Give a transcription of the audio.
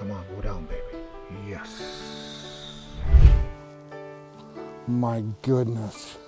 Come on, go down, baby. Yes. My goodness.